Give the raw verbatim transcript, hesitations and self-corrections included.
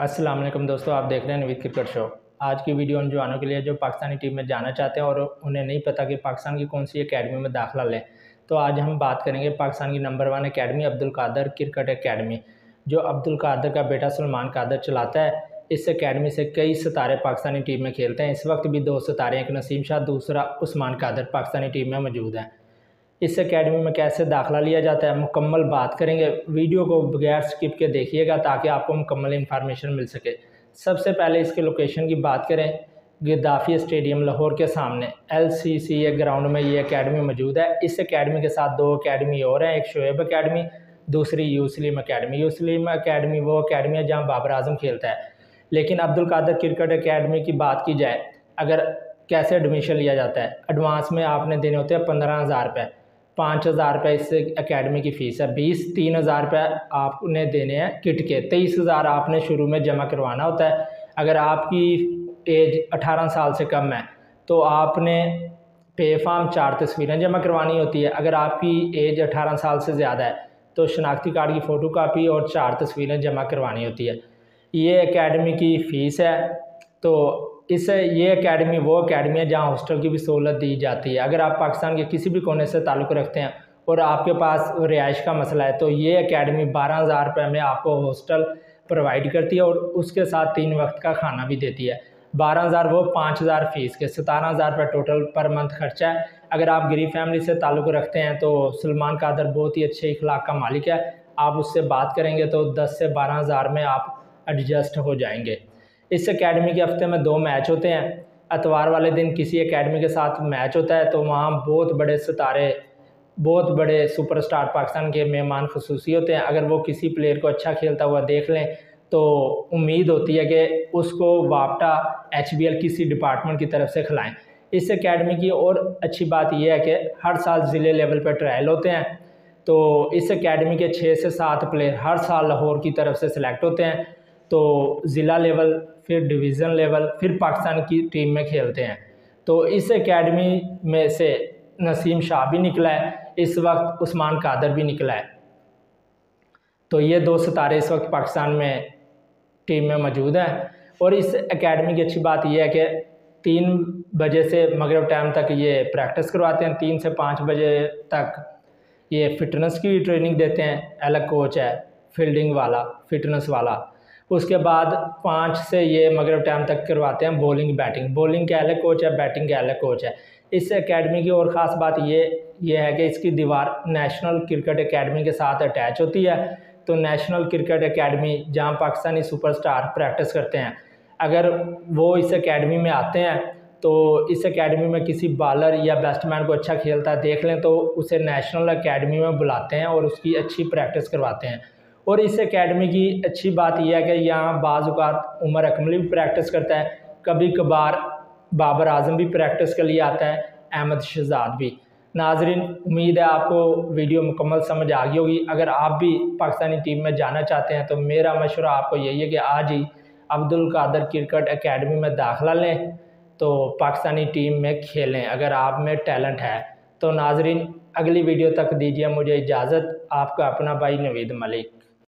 अस्सलाम वालेकुम दोस्तों, आप देख रहे हैं नवीद क्रिकेट शो। आज की वीडियो उन जवानों के लिए जो पाकिस्तानी टीम में जाना चाहते हैं और उन्हें नहीं पता कि पाकिस्तान की कौन सी एकेडमी में दाखिला लें। तो आज हम बात करेंगे पाकिस्तान की number one academy Abdul Qadir cricket academy, जो अब्दुल कादर का बेटा सलमान कादर चलाता है। इस एकेडमी से कई सितारे पाकिस्तानी टीम में खेलते हैं। इस वक्त भी दो सितारे, एक नसीम शाह, दूसरा उस्मान कादर पाकिस्तानी टीम में मौजूद हैं। इस एकेडमी में कैसे दाखिला लिया जाता है मुकम्मल बात करेंगे। वीडियो को बगैर स्किप के देखिएगा ताकि आपको मुकम्मल इन्फॉर्मेशन मिल सके। सबसे पहले इसके लोकेशन की बात करें, गद्दाफ़ी स्टेडियम लाहौर के सामने एल सी सी ए ग्राउंड में ये एकेडमी मौजूद है। इस एकेडमी के साथ दो एकेडमी और हैं, एक शोएब एकेडमी, दूसरी यूसलीम एकेडमी। यूसलीम एकेडमी वो एकेडमी है जहाँ बाबर आजम खेलता है। लेकिन अब्दुल कादर क्रिकेट एकेडमी की बात की जाए, अगर कैसे एडमिशन लिया जाता है, एडवांस में आपने देने होते हैं पंद्रह हज़ार रुपये, पाँच हज़ार रुपये इससे एकेडमी की फ़ीस है, बीस तीन हज़ार रुपये आपने देने हैं किट के, तेईस हज़ार आपने शुरू में जमा करवाना होता है। अगर आपकी एज अठारह साल से कम है तो आपने पे फार्म चार तस्वीरें जमा करवानी होती है। अगर आपकी एज अठारह साल से ज़्यादा है तो शनाख्ती कार्ड की फ़ोटो कापी और चार तस्वीरें जमा करवानी होती है। ये एकेडमी की फ़ीस है। तो इस ये एकेडमी वो एकेडमी है जहाँ हॉस्टल की भी सहूलत दी जाती है। अगर आप पाकिस्तान के किसी भी कोने से ताल्लुक़ रखते हैं और आपके पास रिहाइश का मसला है तो ये एकेडमी बारह हज़ार रुपये में आपको हॉस्टल प्रोवाइड करती है और उसके साथ तीन वक्त का खाना भी देती है। बारह हज़ार वो पाँच हज़ार फ़ीस के, सतारह हज़ार रुपये टोटल पर मंथ खर्चा है। अगर आप गरीब फैमिली से ताल्लुक़ रखते हैं तो सलमान कादर बहुत ही अच्छे इखलाक का मालिक है। आप उससे बात करेंगे तो दस से बारह हज़ार में आप एडजस्ट हो जाएंगे। इस एकेडमी के हफ्ते में दो मैच होते हैं। इतवार वाले दिन किसी एकेडमी के साथ मैच होता है तो वहाँ बहुत बड़े सितारे, बहुत बड़े सुपरस्टार पाकिस्तान के मेहमान खसूसी होते हैं। अगर वो किसी प्लेयर को अच्छा खेलता हुआ देख लें तो उम्मीद होती है कि उसको वापटा एच बी एल किसी डिपार्टमेंट की तरफ से खिलाएँ। इस एकेडमी की और अच्छी बात यह है कि हर साल ज़िले लेवल पर ट्रायल होते हैं। तो इस एकेडमी के छः से सात प्लेयर हर साल लाहौर की तरफ से सिलेक्ट होते हैं। तो ज़िला लेवल, फिर डिवीज़न लेवल, फिर पाकिस्तान की टीम में खेलते हैं। तो इस एकेडमी में से नसीम शाह भी निकला है, इस वक्त उस्मान कादर भी निकला है। तो ये दो सितारे इस वक्त पाकिस्तान में टीम में मौजूद हैं। और इस एकेडमी की अच्छी बात यह है कि तीन बजे से मगरिब टाइम तक ये प्रैक्टिस करवाते हैं, तीन से पाँच बजे तक ये फ़िटनेस की ट्रेनिंग देते हैं। अलग कोच है फील्डिंग वाला, फिटनेस वाला। उसके बाद पाँच से ये मगरिब टाइम तक करवाते हैं बॉलिंग बैटिंग। बॉलिंग का अलग कोच है, बैटिंग का अलग कोच है। इस एकेडमी की और ख़ास बात ये ये है कि इसकी दीवार नेशनल क्रिकेट एकेडमी के साथ अटैच होती है। तो नेशनल क्रिकेट एकेडमी जहां पाकिस्तानी सुपरस्टार प्रैक्टिस करते हैं, अगर वो इस एकेडमी में आते हैं तो इस एकेडमी में किसी बॉलर या बैट्समैन को अच्छा खेलता देख लें तो उसे नेशनल एकेडमी में बुलाते हैं और उसकी अच्छी प्रैक्टिस करवाते हैं। और इस एकेडमी की अच्छी बात यह है कि यहाँ बाज़ औक़ात उमर अकमली भी प्रैक्टिस करता है, कभी कभार बाबर आजम भी प्रैक्टिस के लिए आता है, अहमद शहजाद भी। नाजरीन, उम्मीद है आपको वीडियो मुकम्मल समझ आ गई होगी। अगर आप भी पाकिस्तानी टीम में जाना चाहते हैं तो मेरा मशवरा आपको यही है कि आज ही अब्दुल कादर क्रिकेट एकेडमी में दाखिला लें तो पाकिस्तानी टीम में खेलें अगर आप में टैलेंट है। तो नाजरीन, अगली वीडियो तक दीजिए मुझे इजाज़त। आपका अपना भाई नवीद मलिक।